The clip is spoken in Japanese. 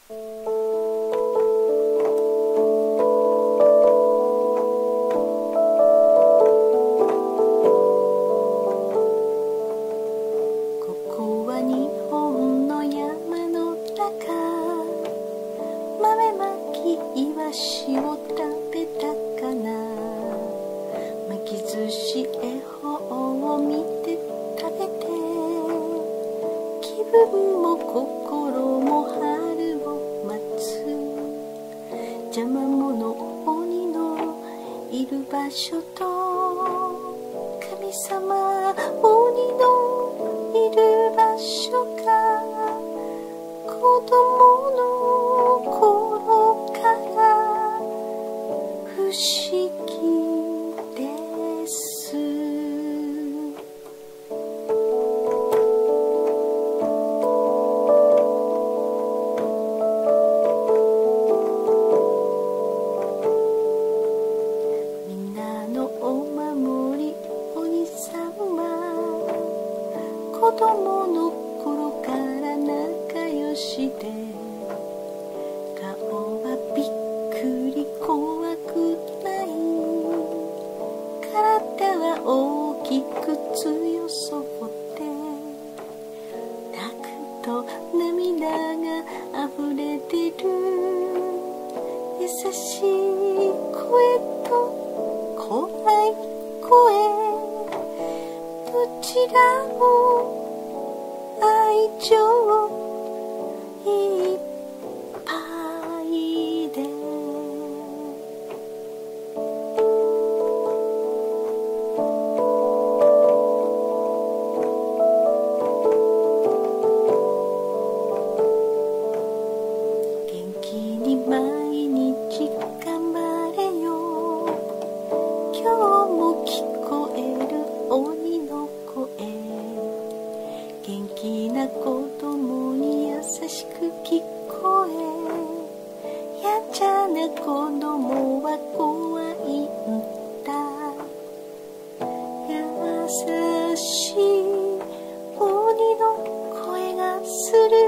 イワシを食べたかな。巻き寿司絵本を見て食べて、気分も心も春を待つ。邪魔者鬼のいる場所と、神様鬼のいる場所が子供の頃から不思議です。みんなのお守り鬼さんは子供の頃から仲良しで、顔はびっくり怖くない、体は大きく強そうで、泣くと涙が溢れてる。優しい声と怖い声、どちらも愛情いっぱいで、元気に毎日頑張れよ。今日も聞こえる鬼の声、元気な子供に優しく聞こえ、やんちゃな子供は怖いんだ。優しい鬼の声がする。